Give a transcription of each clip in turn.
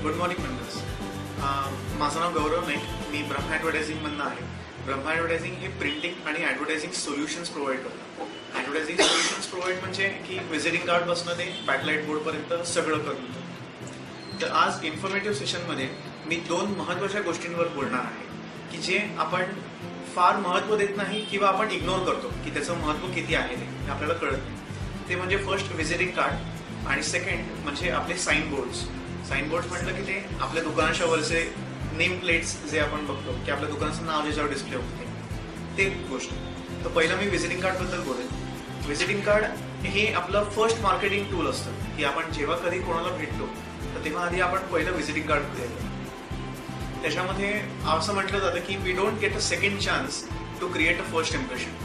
Good morning मंडळस. माझं नाव गौरव नाईक. मी ब्रह्मा ॲडव्हर्टायझिंगमधनं आहे. ब्रह्मा ॲडव्हर्टायझिंग हे प्रिंटिंग आणि ॲडव्हर्टायझिंग सोल्युशन्स प्रोव्हाइड करतं. ॲडव्हर्टायझिंग सोल्युशन्स प्रोव्हाइड म्हणजे की व्हिजिटिंग कार्डपासून ते बॅकलाईट बोर्डपर्यंत सगळं करून. तर आज इन्फॉर्मेटिव्ह सेशनमध्ये मी 2 महत्त्वाच्या गोष्टींवर बोलणार आहे की जे आपण फार महत्त्व देत नाही किंवा आपण इग्नोर करतो की त्याचं महत्त्व किती आहे ते आपल्याला कळत नाही. ते म्हणजे फर्स्ट व्हिजिटिंग कार्ड आणि सेकंड म्हणजे आपले साईन बोर्ड्स. साईन बोर्ड्स म्हटलं की ते आपल्या दुकानाच्या वरचे नेम प्लेट्स जे आपण बघतो की आपल्या दुकानाचं नाव ज्याच्यावर डिस्प्ले होते ते गोष्ट. तर पहिलं मी व्हिजिटिंग कार्डबद्दल बोलेन. व्हिजिटिंग कार्ड हे आपलं फर्स्ट मार्केटिंग टूल असतं की आपण जेव्हा कधी कोणाला भेटतो तर तेव्हा आधी आपण पहिलं व्हिजिटिंग कार्ड देतो. त्याच्यामध्ये असं म्हटलं जातं की we don't get a second chance to create a first impression.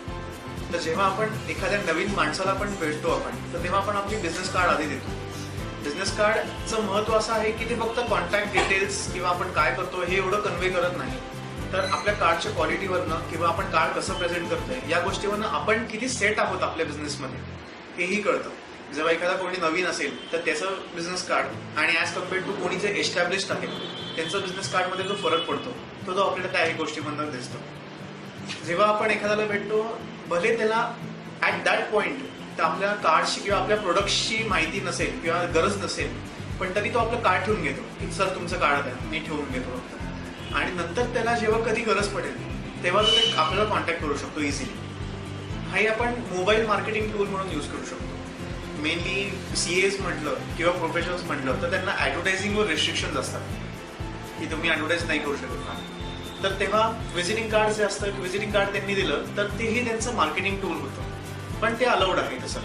तर जेव्हा आपण एखाद्या नवीन माणसाला आपण भेटतो आपण तर तेव्हा आपण आपली बिझनेस कार्ड आधी देतो. बिझनेस कार्डचं महत्त्व असं आहे की ते फक्त कॉन्टॅक्ट डिटेल्स किंवा आपण काय करतो हे एवढं कन्वे करत नाही, तर आपल्या कार्डच्या क्वालिटीवरनं किंवा आपण कार्ड कसं प्रेझेंट करतोय या गोष्टीवरनं आपण किती सेट आहोत आपल्या बिझनेसमध्ये हेही कळतं. जेव्हा एखादा कोणी नवीन असेल तर त्याचं बिझनेस कार्ड आणि ॲज कम्पेअर्ड टू कोणी जे एस्टॅब्लिश्ड आहे त्यांचं बिझनेस कार्डमध्ये जो फरक पडतो तो आपल्याला त्या एक गोष्टीमधून दिसतो. जेव्हा आपण एखाद्याला भेटतो भले त्याला ॲट दॅट पॉइंट तर आपल्या कार्डची किंवा आपल्या प्रोडक्टची माहिती नसेल किंवा गरज नसेल, पण तरी तो आपलं कार्ड ठेवून घेतो की सर तुमचं कार्ड द्या, मी ठेवून घेतो. आणि नंतर त्याला जेव्हा कधी गरज पडेल तेव्हा तो आपल्याला कॉन्टॅक्ट करू शकतो इझिली. हाही आपण मोबाईल मार्केटिंग टूल म्हणून यूज करू शकतो. मेनली CAs म्हटलं किंवा प्रोफेशनल्स म्हटलं तर त्यांना ॲडव्हर्टायझिंगवर रेस्ट्रिक्शन्स असतात की तुम्ही ॲडव्हर्टाईज नाही करू शकत. तर तेव्हा व्हिजिटिंग कार्ड जे असतं व्हिजिटिंग कार्ड त्यांनी दिलं तर तेही त्यांचं मार्केटिंग टूल होतं, पण ते अलाउड आहे तसं.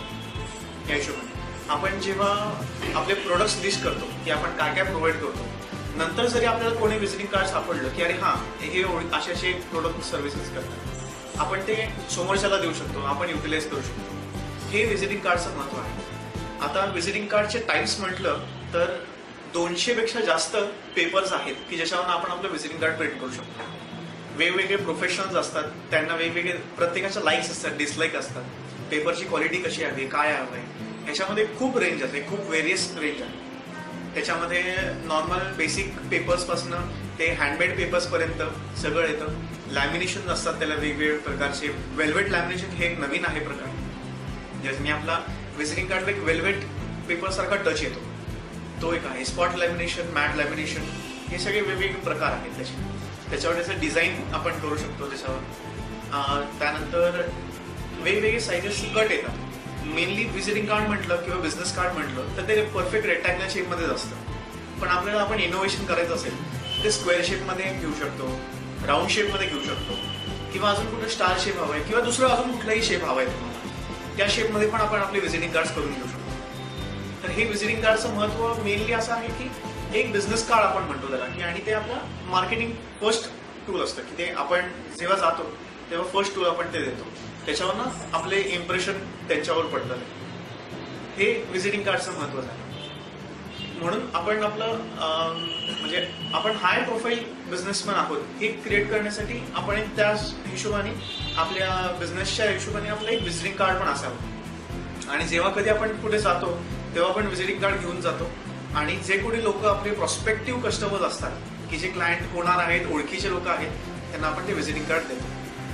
या हिशोबाने आपण जेव्हा आपले प्रोडक्ट्स लिस्ट करतो की आपण काय काय प्रोव्हाइड करतो, नंतर जरी आपल्याला कोणी व्हिजिटिंग कार्ड सापडलं की अरे हां हे असे असे प्रोडक्ट सर्व्हिसेस करतात, आपण ते समोरच्याला देऊ शकतो, आपण युटिलाइज करू शकतो. हे व्हिजिटिंग कार्डचं महत्त्व आहे. आता व्हिजिटिंग कार्डचे टाईप्स म्हटलं तर 200 पेक्षा जास्त पेपर्स आहेत की ज्याच्यावरून आपण आपलं व्हिजिटिंग कार्ड प्रिंट करू शकतो. वेगवेगळे प्रोफेशनल्स असतात, त्यांना वेगवेगळे प्रत्येकाच्या लाईक्स असतात, डिसलाईक असतात. पेपरची क्वालिटी कशी आहे, काय हवं आहे, ह्याच्यामध्ये खूप रेंज आहे, खूप व्हेरियस रेंज आहे. त्याच्यामध्ये नॉर्मल बेसिक पेपर्सपासून ते हँडमेड पेपर्सपर्यंत सगळं येतं. लॅमिनेशन असतात त्याला वेगवेगळे प्रकारचे. वेल्वेट लॅमिनेशन हे एक नवीन आहे प्रकार, ज्याच्याने आपला व्हिजिटिंग कार्ड एक वेल्वेट पेपरसारखा टच येतो, तो एक आहे. स्पॉट लॅमिनेशन, मॅट लॅमिनेशन, हे सगळे वेगवेगळे प्रकार आहेत त्याच्यावर त्याचं डिझाईन आपण करू शकतो त्याच्यावर. त्यानंतर वेगवेगळे साईजेस कट येतात. मेनली व्हिजिटिंग कार्ड म्हटलं किंवा बिझनेस कार्ड म्हटलं तर ते परफेक्ट रेक्टँगल शेपमध्येच असतं, पण आपल्याला आपण इनोव्हेशन करायचं असेल ते स्क्वेअर शेपमध्ये घेऊ शकतो, राऊंड शेपमध्ये घेऊ शकतो, किंवा अजून कुठे स्टार शेप हवा आहे किंवा दुसरं अजून कुठलाही शेप हवा आहे तुम्हाला, त्या शेपमध्ये पण आपण आपले व्हिजिटिंग कार्ड्स करून घेऊ शकतो. तर हे व्हिजिटिंग कार्डचं महत्त्व मेनली असं आहे की एक बिझनेस कार्ड आपण म्हणतो त्याला की, आणि ते आपलं मार्केटिंग फर्स्ट टूल असतं की ते आपण जेव्हा जातो तेव्हा फर्स्ट टूल आपण ते देतो, त्याच्यावरनं आपले इम्प्रेशन त्यांच्यावर पडतं. हे व्हिजिटिंग कार्डचं महत्त्व आहे. म्हणून आपण आपलं म्हणजे आपण हाय प्रोफाईल बिझनेसमॅन आहोत हे क्रिएट करण्यासाठी आपण त्या हिशोबाने आपल्या बिझनेसच्या हिशोबाने आपलं एक व्हिजिटिंग कार्ड पण असावं. आणि जेव्हा कधी आपण कुठे जातो तेव्हा आपण व्हिजिटिंग कार्ड घेऊन जातो, आणि जे कोणी लोक आपले प्रॉस्पेक्टिव्ह कस्टमर्स असतात की जे क्लायंट होणार आहेत, ओळखीचे लोक आहेत, त्यांना आपण ते व्हिजिटिंग कार्ड देतो.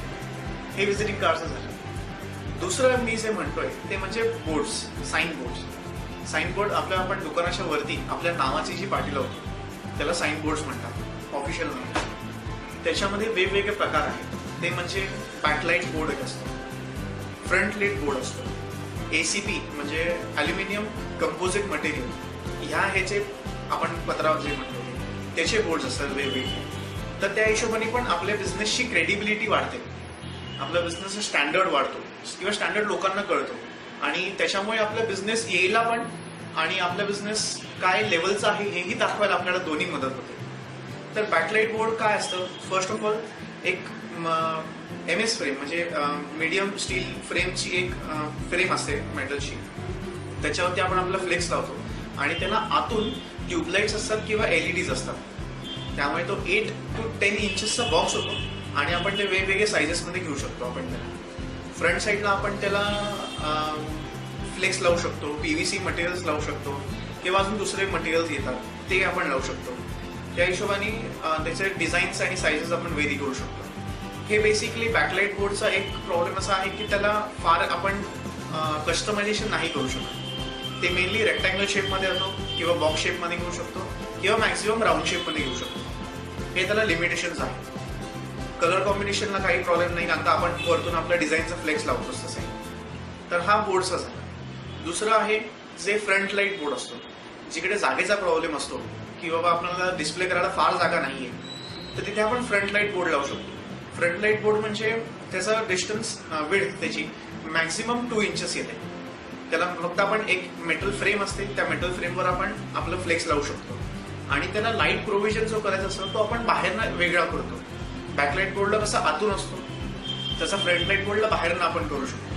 हे व्हिजिटिंग कार्डचं झालं. दुसरं मी जे म्हणतोय ते म्हणजे boards, sign boards. Sign board आपण दुकानाच्या वरती आपल्या नावाची जी पाटी लावतो त्याला साईन बोर्ड्स म्हणतात ऑफिशियल नाव. त्याच्यामध्ये वेगवेगळे प्रकार आहेत. ते म्हणजे बॅकलाईट बोर्ड एक असतो, फ्रंट लाईट बोर्ड असतो, ACP म्हणजे ॲल्युमिनियम कंपोजिट मटेरियल, ह्या ह्याचे आपण पत्रावर जे म्हणतो त्याचे बोर्ड्स असतात वेगवेगळे. तर त्या हिशोबाने पण आपल्या बिझनेसची क्रेडिबिलिटी वाढते, आपला बिझनेसचा स्टँडर्ड वाढतो किंवा स्टँडर्ड लोकांना कळतो, आणि त्याच्यामुळे आपला बिझनेस यायला पण आणि आपला बिझनेस काय लेवलचा आहे हेही दाखवायला आपल्याला दोन्ही मदत होते. तर बॅकलाईट बोर्ड काय असतं, फर्स्ट ऑफ ऑल एक MS फ्रेम म्हणजे मीडियम स्टील फ्रेमची एक फ्रेम असते मेटलची, त्याच्यावरती आपण आपला फ्लेक्स लावतो आणि त्याला आतून ट्यूबलाइट्स असतात किंवा LEDs असतात, त्यामुळे तो 8 to 10 इंचेसचा बॉक्स होतो आणि आपण ते वेगवेगळे साईजेसमध्ये घेऊ शकतो. आपण त्याला फ्रंट साईडला आपण त्याला फ्लेक्स लावू शकतो, PVC मटेरियल्स लावू शकतो किंवा अजून दुसरे मटेरियल्स येतात. ते आपण लावू शकतो. त्या हिशोबाने त्याचे डिझाईन्स आणि साईजेस आपण व्हेरी करू शकतो. हे बेसिकली बॅकलाईट बोर्डचा एक प्रॉब्लेम असा आहे की त्याला फार आपण कस्टमायझेशन नाही करू शकत. ते मेनली रेक्टँगल शेपमध्ये येतो किंवा बॉक्स शेपमध्ये घेऊ शकतो किंवा मॅक्सिमम राऊंड शेपमध्ये घेऊ शकतो. हे त्याला लिमिटेशन्स आहे. कलर कॉम्बिनेशनला काही प्रॉब्लेम नाही, कारण आपण वरतून आपल्या डिझाईनचा फ्लेक्स लावतोच तसं आहे. तर हा बोर्डचा झाला. दुसरं आहे जे फ्रंट लाईट बोर्ड असतो, जिकडे जागेचा प्रॉब्लेम असतो की बाबा आपल्याला डिस्प्ले करायला फार जागा नाहीये, तर तिथे आपण फ्रंट लाईट बोर्ड लावू शकतो. फ्रंट लाईट बोर्ड म्हणजे त्याचा डिस्टन्स विड्थ त्याची मॅक्सिमम 2 इंचेस येते. त्याला फक्त आपण एक मेटल फ्रेम असते, त्या मेटल फ्रेमवर आपण आपलं फ्लेक्स लावू शकतो आणि त्याला लाईट प्रोव्हिजन जो करायचा असतो तो आपण बाहेरनं वेगळा करतो. बॅकलाईट बोर्डला कसा आतून असतो तसा फ्रंट लाईट बोर्डला बाहेरनं आपण करू शकतो.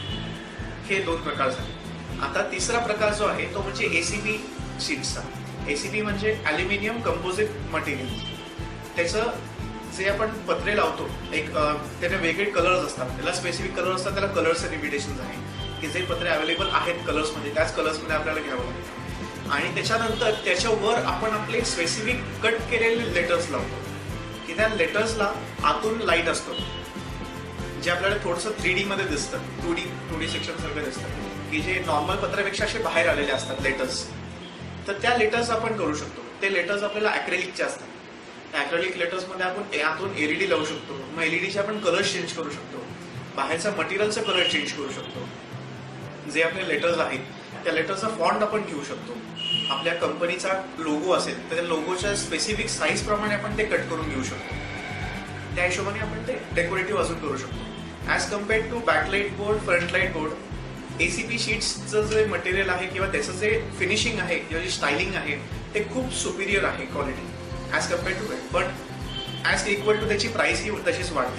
हे 2 प्रकार झाले. आता तिसरा प्रकार जो आहे तो म्हणजे एसीबी शीट्सचा. एसीबी म्हणजे ॲल्युमिनियम कंपोजिट मटेरियल. त्याचं जे आपण पत्रे लावतो, एक त्याने वेगळे कलर्स असतात, त्याला स्पेसिफिक कलर असतात, त्याला कलर्सचे लिमिटेशन आहे की जे पत्रे अवेलेबल आहेत कलर्समध्ये त्याच कलर्समध्ये आपल्याला घ्यावं लागतं. आणि त्याच्यानंतर त्याच्यावर आपण आपले स्पेसिफिक कट केलेले लेटर्स लावतो की त्या लेटर्सला आतून लाईट असतो, जे आपल्याला थोडंसं 3D मध्ये दिसतं, 2D सेक्शन सारखं दिसतं की जे नॉर्मल पत्रापेक्षा असे बाहेर आलेले असतात लेटर्स. तर त्या लेटर्स आपण करू शकतो. ते लेटर्स आपल्याला ॲक्रेलिकचे असतात. ॲक्रेलिक लेटर्समध्ये आपण आतून LED लावू शकतो. मग LEDचे आपण कलर चेंज करू शकतो, बाहेरचा मटेरियलचा कलर चेंज करू शकतो. जे आपले लेटर्स आहेत त्या लेटरचा फॉन्ट आपण घेऊ शकतो. आपल्या कंपनीचा लोगो असेल तर त्या लोगोच्या स्पेसिफिक साईज प्रमाणे आपण ते कट करून घेऊ शकतो. त्या हिशोबाने आपण ते डेकोरेटिव्ह अजून करू शकतो. As compared to backlight board, front light board, ACP शीट्सचं जे मटेरियल आहे किंवा त्याचं जे फिनिशिंग आहे किंवा जी स्टायलिंग आहे ते खूप सुपिरियर आहे quality as compared to it. पण ॲज इक्वल टू त्याची प्राइस ही तशीच वाढते.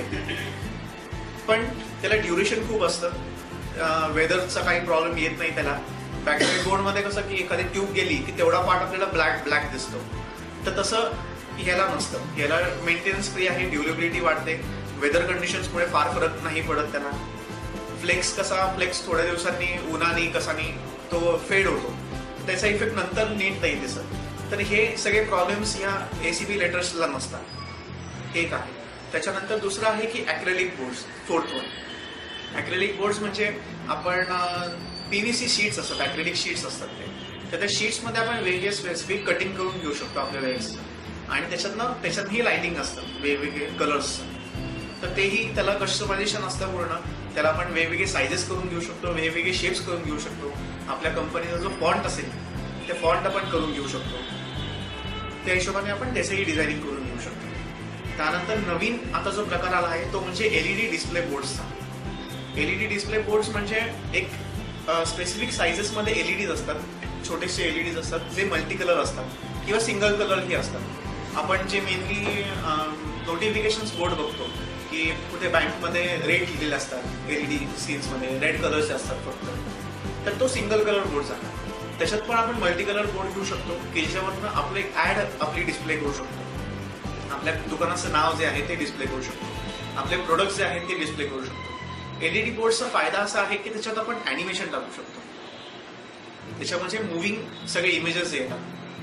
पण त्याला ड्युरेशन खूप असतं, वेदरचा काही प्रॉब्लेम येत नाही त्याला. बॅकलाईट बोर्डमध्ये कसं की एखादी ट्यूब गेली की तेवढा पार्ट आपल्याला ब्लॅक दिसतो, तर तसं ह्याला नसतं. ह्याला मेंटेनन्स फ्री आहे, ड्युरेबिलिटी वाढते, वेदर कंडिशन्समुळे फार फरक नाही पडत त्याला. फ्लेक्स थोड्या दिवसांनी उन्हाने कसानी तो फेड होतो, त्याचा इफेक्ट नंतर नीट नाही दिसत. तर हे सगळे प्रॉब्लेम्स या एसीबी लेटर्सला नसतात. एक आहे. त्याच्यानंतर दुसरं आहे की acrylic boards. Fourth one, acrylic boards म्हणजे आपण PVC शीट्स असतात, ॲक्रेलिक शीट्स असतात ते. तर त्या शीट्समध्ये आपण वेगळे स्पेसिफिक कटिंग करून घेऊ शकतो आपल्या वेळेस आणि त्याच्यातही लाइटिंग असतं वेगवेगळे कलर्स. तर तेही त्याला कस्टमायझेशन असतं पूर्ण. त्याला आपण वेगवेगळे सायझेस करून घेऊ शकतो, वेगवेगळे शेप्स करून घेऊ शकतो. आपल्या कंपनीचा जो फॉन्ट असेल ते फॉन्ट आपण करून घेऊ शकतो. त्या हिशोबाने आपण त्याचंही डिझायनिंग करून घेऊ शकतो. त्यानंतर नवीन आता जो प्रकार आला आहे तो म्हणजे LED डिस्प्ले बोर्ड्सचा. LED डिस्प्ले बोर्ड्स म्हणजे एक स्पेसिफिक सायझेसमध्ये LEDs असतात, छोटेसे LEDs असतात जे मल्टी कलर असतात किंवा सिंगल कलरही असतात. आपण जे मेनली नोटिफिकेशन्स बोर्ड बघतो की कुठे बँकमध्ये रेड लिहिलेले असतात, LED स्क्रीन्समध्ये रेड कलर्सचे असतात फक्त, तर तो सिंगल कलर बोर्ड झाला. त्याच्यात पण आपण मल्टी कलर बोर्ड घेऊ शकतो की ज्याच्यावरनं आपलं एक ॲड आपली डिस्प्ले करू शकतो. आपल्या दुकानाचं नाव जे आहे ते डिस्प्ले करू शकतो, आपले प्रोडक्ट्स जे आहेत ते डिस्प्ले करू शकतो. LED बोर्डचा फायदा असा आहे की त्याच्यात आपण ॲनिमेशन टाकू शकतो. त्याच्यामध्ये मुव्हिंग सगळे इमेजेस येतात,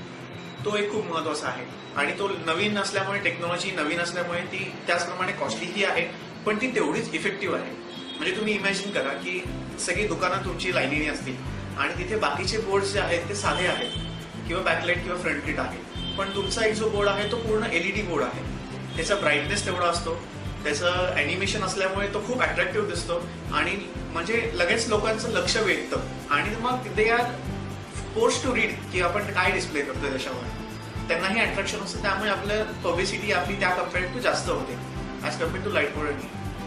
तो एक खूप महत्वाचा आहे. आणि तो नवीन असल्यामुळे, टेक्नॉलॉजी नवीन असल्यामुळे ती त्याचप्रमाणे कॉस्टलीही आहे, पण ती तेवढीच इफेक्टिव्ह आहे. म्हणजे तुम्ही इमॅजिन करा की सगळी दुकानं तुमची लाईनीने असतील आणि तिथे बाकीचे बोर्ड्स जे आहेत ते साधे आहेत किंवा बॅकलाईट किंवा फ्रंट लाईट आहे, पण तुमचा एक जो बोर्ड आहे तो पूर्ण LED बोर्ड आहे. त्याचा ब्राईटनेस तेवढा असतो, त्याचं ॲनिमेशन असल्यामुळे तो खूप अट्रॅक्टिव्ह दिसतो आणि म्हणजे लगेच लोकांचं लक्ष वेधतं आणि मग they are force to read की आपण काय डिस्प्ले करतोय त्याच्यावर. त्यांनाही अट्रॅक्शन असतं, त्यामुळे आपलं पब्लिसिटी आपली त्या कम्पेअर्ड टू जास्त होते as compared to light board.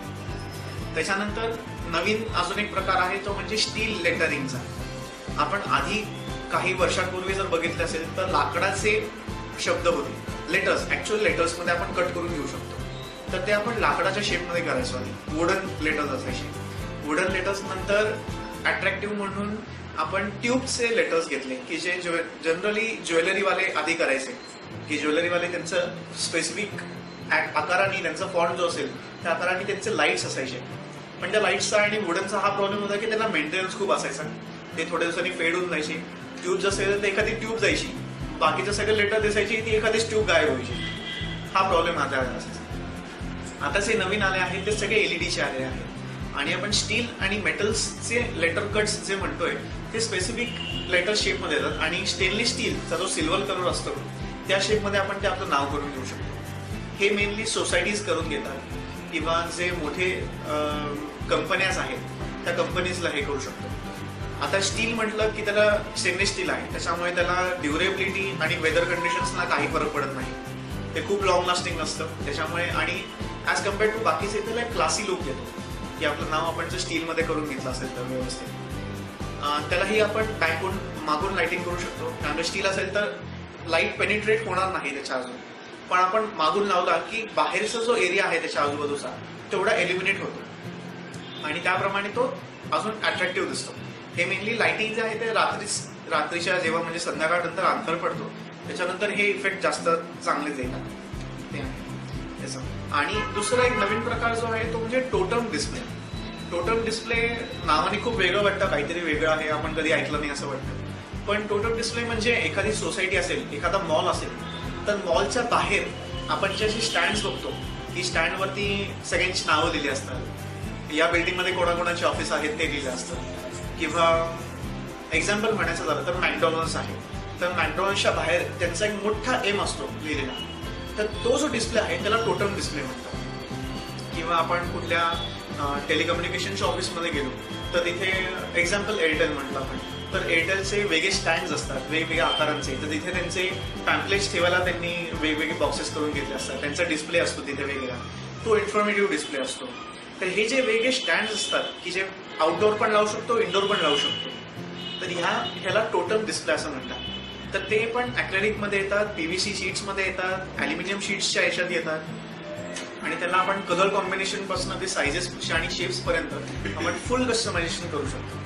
त्याच्यानंतर नवीन अजून एक प्रकार आहे तो म्हणजे स्टील लेटरिंगचा. आपण आधी काही वर्षांपूर्वी जर बघितलं असेल तर लाकडाचे शब्द होते, लेटर्स, ऍक्च्युअल लेटर्समध्ये आपण कट करून घेऊ शकतो. तर ते आपण लाकडाच्या शेपमध्ये करायचो आधी, वुडन लेटर्स असायचे. वुडन लेटर्स नंतर अट्रॅक्टिव्ह म्हणून आपण ट्यूबचे लेटर्स घेतले की जे जनरली ज्वेलरीवाले आधी करायचे की ज्वेलरीवाले त्यांचं स्पेसिफिक आकाराने त्यांचा फॉन्ट जो असेल त्या आकाराने त्यांचे लाईट्स असायचे. पण त्या लाईट्सचा आणि वुडनचा हा प्रॉब्लेम होता की त्यांना मेंटेनन्स खूप असायचा, ते थोड्या दिवसांनी फेड होऊन जायचे. ट्यूब असेल तर एखादी ट्यूब जायची, बाकीचं सगळं लेटर दिसायची ती एखादी ट्यूब गायब व्हायची. हा प्रॉब्लेम आता असायचा. आता जे नवीन आले आहेत ते सगळे एलईडीचे आले आहेत आणि आपण स्टील आणि मेटल्सचे लेटर कट्स जे म्हणतोय ते स्पेसिफिक लेटर शेपमध्ये येतात आणि स्टेनलेस स्टीलचा जो सिल्वर कलर असतो त्या शेपमध्ये आपण ते आपलं नाव करून घेऊ शकतो. हे मेनली सोसायटीज करून घेतात किंवा जे मोठे कंपन्याज आहेत त्या कंपनीजला हे करू शकतो. आता स्टील म्हटलं की त्याला स्टेनलेस स्टील आहे, त्याच्यामुळे त्याला ड्युरेबिलिटी आणि वेदर कंडिशन्सला काही फरक पडत नाही. ते खूप लॉंग लास्टिंग नसतं त्याच्यामुळे आणि ॲज कम्पेअर्ड टू बाकीचे त्याला एक क्लासी लुक येतो की आपलं नाव आपण जर स्टीलमध्ये करून घेतलं असेल तर व्यवस्थित. त्यालाही आपण बॅकून मागून लाइटिंग करू शकतो. त्यामुळे स्टील असेल तर लाईट पेनिट्रेट होणार नाही त्याच्या अजून, पण आपण मागून लावला की बाहेरचा जो एरिया आहे त्याच्या आजूबाजूचा तेवढा एलिमिनेट होतो आणि त्याप्रमाणे तो अजून अट्रॅक्टिव्ह दिसतो. हे मेनली लाइटिंग जे आहे ते रात्रीच्या जेव्हा म्हणजे संध्याकाळनंतर अंतर पडतो त्याच्यानंतर हे इफेक्ट जास्त चांगले येतात ते आहे त्याचं. आणि दुसरा एक नवीन प्रकार जो आहे तो म्हणजे टोटम डिस्प्ले. टोटम डिस्प्ले नावाने खूप वेगळं वाटतं, काहीतरी वेगळं आहे, आपण कधी ऐकलं नाही असं वाटतं. पण टोटम डिस्प्ले म्हणजे एखादी सोसायटी असेल, एखादा मॉल असेल तर मॉलच्या बाहेर आपण जे असे स्टँड्स बघतो की स्टँडवरती सगळ्यांची नावं लिहिली असतात, या बिल्डिंगमध्ये कोणाकोणाचे ऑफिस आहेत ते लिहिलं असतं. किंवा एक्झाम्पल म्हणायचं झालं तर मॅकडॉनल्ड्स आहे तर मॅकडॉनल्ड्सच्या बाहेर त्यांचा एक मोठा एम असतो लिहिलेला, तर तो जो डिस्प्ले आहे त्याला टोटम डिस्प्ले म्हणतात. किंवा आपण कुठल्या टेलिकम्युनिकेशनच्या ऑफिसमध्ये गेलो तर तिथे एक्झाम्पल एअरटेल म्हटलं आपण तर एअरटेलचे वेगळे स्टँड्स असतात वेगवेगळ्या आकारांचे, तर तिथे त्यांचे पॅम्पलेट्स ठेवायला त्यांनी वेगवेगळे बॉक्सेस करून घेतले असतात, त्यांचा डिस्प्ले असतो तिथे वेगळा, तो इन्फॉर्मेटिव्ह डिस्प्ले असतो. तर हे जे वेगळे स्टँड्स असतात की जे आउटडोअर पण लावू शकतो इंडोर पण लावू शकतो, तर ह्याला टोटम डिस्प्ले असं म्हणतात. तर ते पण ॲक्रेलिकमध्ये येतात, पीव्हीसी शीट्समध्ये येतात, ॲल्युमिनियम शीट्सच्या याच्यात येतात आणि त्यांना आपण कलर कॉम्बिनेशन पासून ते सायझेस आणि शेप्स पर्यंत आपण फुल कस्टमायझेशन करू शकतो.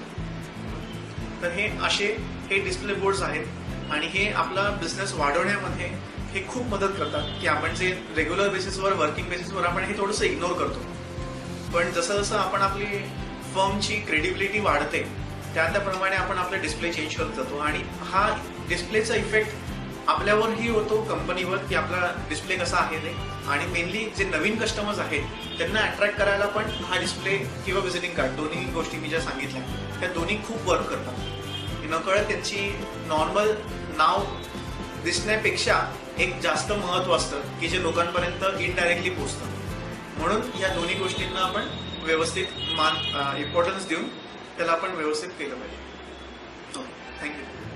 तर हे डिस्प्ले बोर्ड्स आहेत आणि हे आपला बिझनेस वाढवण्यामध्ये हे खूप मदत करतात की आपण जे रेग्युलर बेसिसवर वर्किंग बेसिसवर आपण हे थोडंसं इग्नोर करतो, पण जसं जसं आपण आपली फर्मची क्रेडिबिलिटी वाढते त्याप्रमाणे आपण आपले डिस्प्ले चेंज करत जातो आणि हा डिस्प्लेचा इफेक्ट आपल्यावरही होतो कंपनीवर की आपला डिस्प्ले कसा आहे ते. आणि मेनली जे नवीन कस्टमर्स आहेत त्यांना अट्रॅक्ट करायला पण हा डिस्प्ले किंवा व्हिजिटिंग कार्ड दोन्ही गोष्टी मी ज्या सांगितल्या त्या दोन्ही खूप वर्क करतात. नकळत त्यांची नॉर्मल नाव दिसण्यापेक्षा एक जास्त महत्व असतं की जे लोकांपर्यंत इनडायरेक्टली पोहोचतं. म्हणून या दोन्ही गोष्टींना आपण व्यवस्थित इम्पॉर्टन्स देऊन त्याला आपण व्यवस्थित केलं पाहिजे. थँक्यू.